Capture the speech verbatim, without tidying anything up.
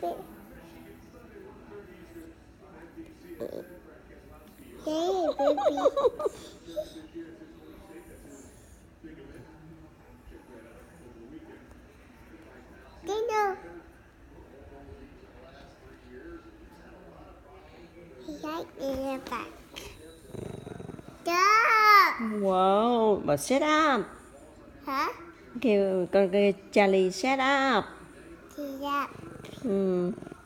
Hey, baby. Dinner. He like elephant. Duh. Wow, but shut up. Hả? Kêu con kêu Charlie shut up. Thì ra. Ừ.